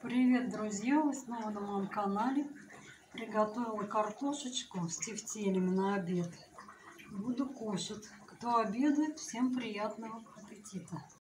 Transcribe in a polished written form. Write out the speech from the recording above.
Привет, друзья! Вы снова на моем канале. Приготовила картошечку с тефтелями на обед. Буду кушать. Кто обедает, всем приятного аппетита!